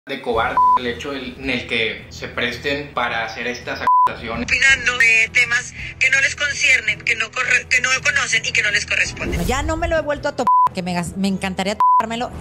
de cobarde el hecho en el que se presten para hacer estas acusaciones. Opinando de temas que no les conciernen, que no conocen y que no les corresponden. Ya no me lo he vuelto a topar, que me encantaría topármelo.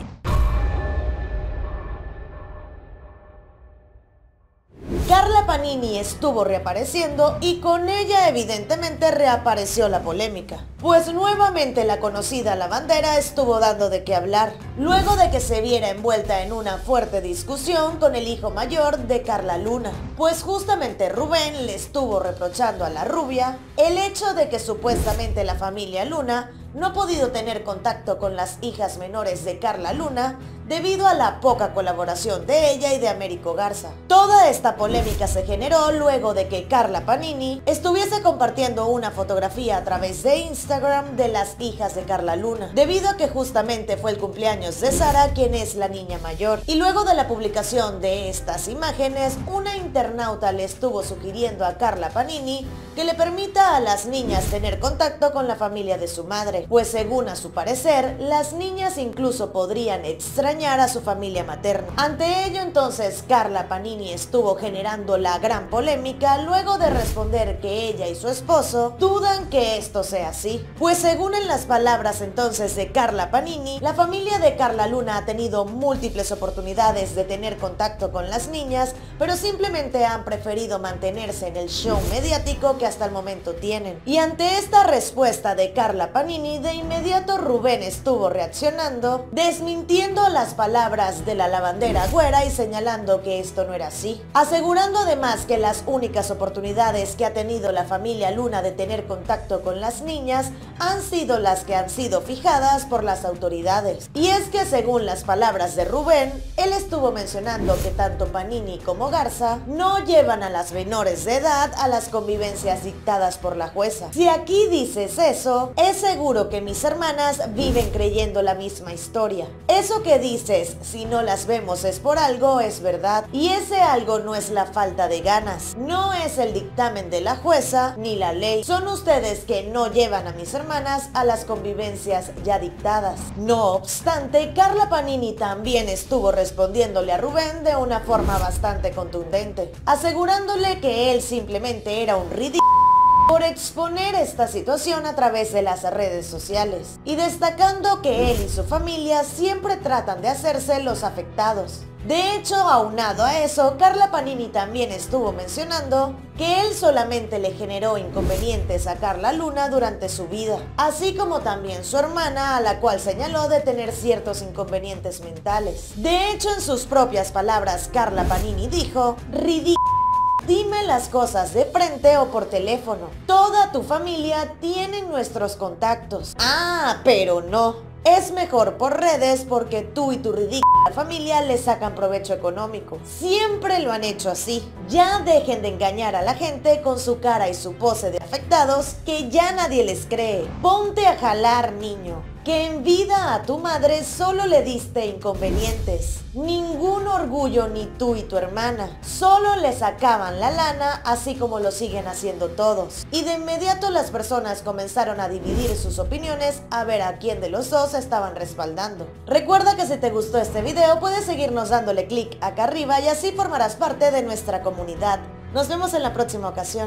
Carla Panini estuvo reapareciendo y con ella evidentemente reapareció la polémica, pues nuevamente la conocida lavandera estuvo dando de qué hablar, luego de que se viera envuelta en una fuerte discusión con el hijo mayor de Carla Luna, pues justamente Rubén le estuvo reprochando a la rubia el hecho de que supuestamente la familia Luna no ha podido tener contacto con las hijas menores de Carla Luna debido a la poca colaboración de ella y de Américo Garza. Toda esta polémica se generó luego de que Carla Panini estuviese compartiendo una fotografía a través de Instagram de las hijas de Carla Luna, debido a que justamente fue el cumpleaños de Sara, quien es la niña mayor. Y luego de la publicación de estas imágenes, una internauta le estuvo sugiriendo a Carla Panini que le permita a las niñas tener contacto con la familia de su madre, pues según a su parecer, las niñas incluso podrían extrañar a su familia materna. Ante ello entonces Carla Panini estuvo generando la gran polémica luego de responder que ella y su esposo dudan que esto sea así, pues según en las palabras entonces de Carla Panini, la familia de Carla Luna ha tenido múltiples oportunidades de tener contacto con las niñas, pero simplemente han preferido mantenerse en el show mediático que hasta el momento tienen. Y ante esta respuesta de Carla Panini, de inmediato Rubén estuvo reaccionando, desmintiendo las palabras de la lavandera güera y señalando que esto no era así, asegurando además que las únicas oportunidades que ha tenido la familia Luna de tener contacto con las niñas han sido las que han sido fijadas por las autoridades. Y es que según las palabras de Rubén, él estuvo mencionando que tanto Panini como Garza no llevan a las menores de edad a las convivencias dictadas por la jueza. Si aquí dices eso, es seguro que mis hermanas viven creyendo la misma historia. Eso que dices, si no las vemos es por algo, es verdad. Y ese algo no es la falta de ganas, no es el dictamen de la jueza ni la ley. Son ustedes que no llevan a mis hermanas a las convivencias ya dictadas. No obstante, Carla Panini también estuvo respondiéndole a Rubén de una forma bastante contundente, asegurándole que él simplemente era un ridículo por exponer esta situación a través de las redes sociales, y destacando que él y su familia siempre tratan de hacerse los afectados. De hecho, aunado a eso, Carla Panini también estuvo mencionando que él solamente le generó inconvenientes a Carla Luna durante su vida, así como también su hermana, a la cual señaló de tener ciertos inconvenientes mentales. De hecho, en sus propias palabras, Carla Panini dijo: "Ridículo. Dime las cosas de frente o por teléfono. Toda tu familia tiene nuestros contactos. Ah, pero no. Es mejor por redes porque tú y tu ridícula familia le sacan provecho económico. Siempre lo han hecho así. Ya dejen de engañar a la gente con su cara y su pose de afectados, que ya nadie les cree. Ponte a jalar, niño, que en vida a tu madre solo le diste inconvenientes. Ningún orgullo ni tú y tu hermana. Solo le sacaban la lana, así como lo siguen haciendo todos". Y de inmediato las personas comenzaron a dividir sus opiniones a ver a quién de los dos estaban respaldando. Recuerda que si te gustó este video puedes seguirnos dándole clic acá arriba y así formarás parte de nuestra comunidad. Nos vemos en la próxima ocasión.